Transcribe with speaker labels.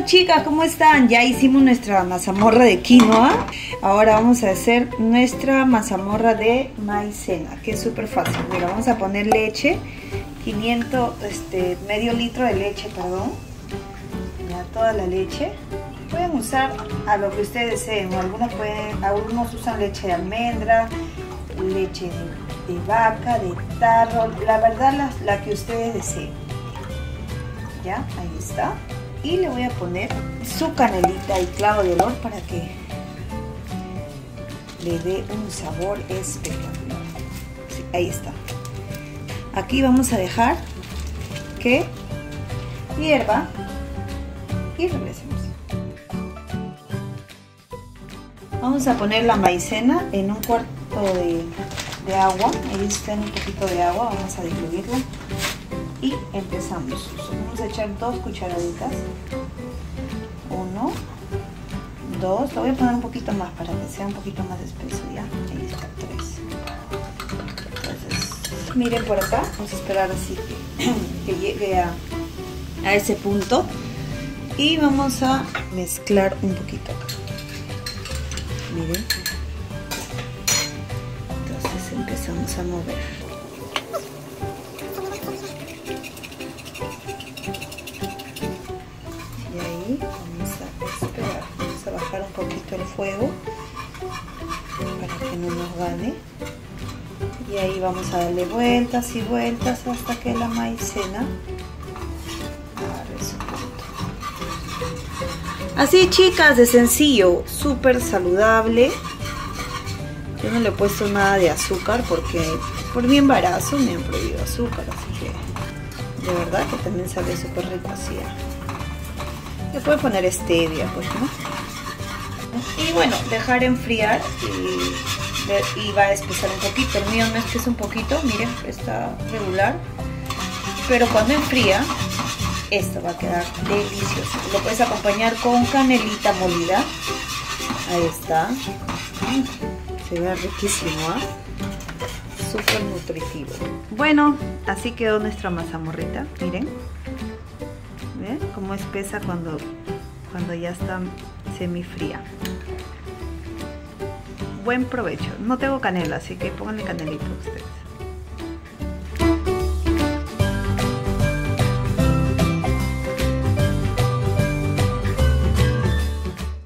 Speaker 1: chicas, ¿cómo están? Ya hicimos nuestra mazamorra de quinoa. Ahora vamos a hacer nuestra mazamorra de maicena, que es súper fácil. Mira, vamos a poner leche, medio litro de leche, perdón. Ya toda la leche. Pueden usar a lo que ustedes deseen. Algunos usan leche de almendra, leche de vaca, de tarro. La verdad, la que ustedes deseen. Ya, ahí está. Y le voy a poner su canelita y clavo de olor para que le dé un sabor espectacular. Sí, ahí está. Aquí vamos a dejar que hierva y regresemos. Vamos a poner la maicena en un cuarto de agua. Ahí está en un poquito de agua. Vamos a diluirla. Y empezamos. Vamos a echar 2 cucharaditas. 1, 2. Lo voy a poner un poquito más para que sea un poquito más espeso. Ya, ahí está, 3. Entonces, miren por acá. Vamos a esperar así que llegue a ese punto. Y vamos a mezclar un poquito. Miren. Entonces empezamos a mover. Vamos a bajar un poquito el fuego para que no nos gane, y ahí vamos a darle vueltas y vueltas hasta que la maicena agarre su punto. Así, chicas, de sencillo, súper saludable. Yo no le he puesto nada de azúcar porque por mi embarazo me han prohibido azúcar, así que de verdad que también sale súper rico así. Le puedo poner stevia, pues, ¿no? Y bueno, dejar enfriar y va a espesar un poquito. El mío no espesa un poquito, miren, está regular. Pero cuando enfría, esto va a quedar delicioso. Lo puedes acompañar con canelita molida. Ahí está. Se ve riquísimo, ¿eh? Súper nutritivo. Bueno, así quedó nuestra mazamorrita, miren. ¿Ven? Como espesa cuando ya está semifría. Buen provecho. No tengo canela, así que pónganle canelita ustedes.